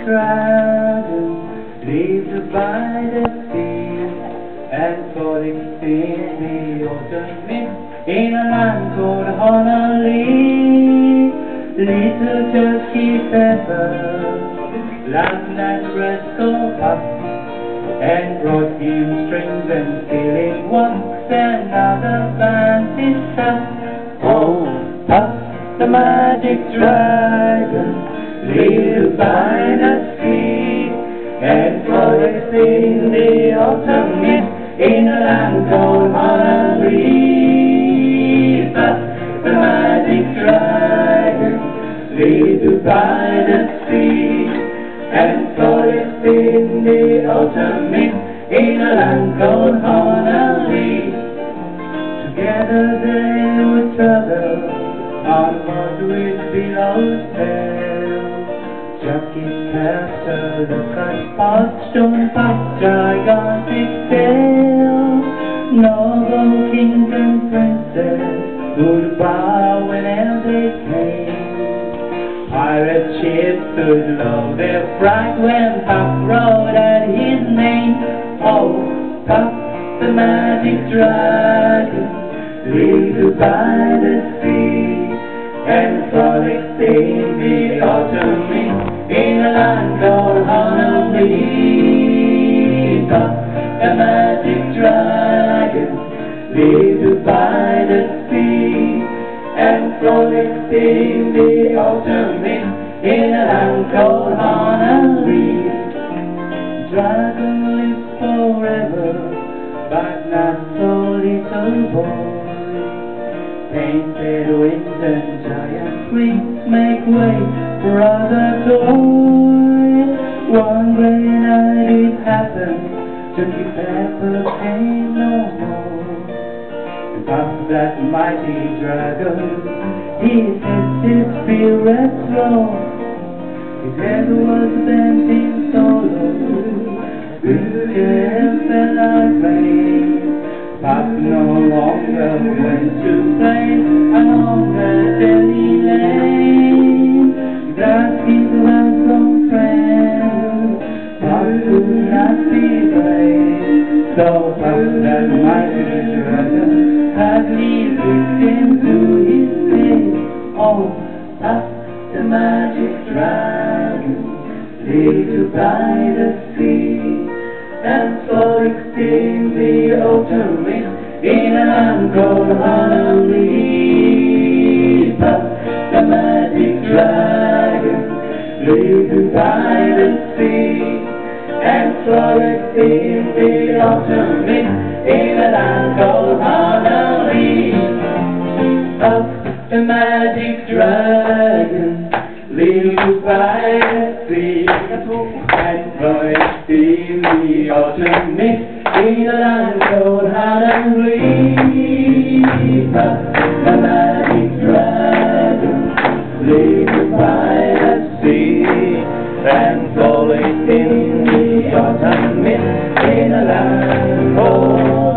dragon lived by the sea and frolicked in the autumn mist in a land called Honolulu. Little Turkey Pepper loved that rascal Puff and brought him strings and sealing wax and other fancy stuff. Oh, Puff, the magic dragon, lived by the sea and frolicked in the autumn mist in a land called Honolulu. Puff, the magic dragon, lived by the sea and frolicked in the autumn mist in a land called Honolulu. Together they would travel onward with billows fair. Jacket Castle, the cut stone Puff, gigantic tail. Noble kings and princes would bow whenever they came. Pirate ships stood low their fright when Puff rode at his name. Oh, Puff, the magic dragon, lived by the sea and frolicked in the autumn mist in a land called Honolulu. Puff, the magic dragon, lived by the sea and frolicked in the autumn mist in a land called Honolulu. Dragon lives forever, but not so little boy. Painted wings and giant wings make way for other toys. One gray night it happened, Turkey Pepper came no more. Puff, that mighty dragon, he sets his spirits low. His head was bent in sorrow, his hair fell like rain. Puff no longer went to play along the deadly lane. He asked his lifelong friend, Puff could not be brave. So Puff, that mighty dragon, hardly looked into his face. Oh, Puff, the magic dragon, lived by the sea and frolicked in the autumn mist in a land called Honolulu. Puff, the magic dragon, lived by the sea and frolicked in the autumn mist in a land called Honolulu. Puff, the magic dragon, lived by the sea and frolicked in the autumn mist in a land called Honolulu. Puff, the magic dragon, lived by the sea and frolicked in the autumn mist in a land called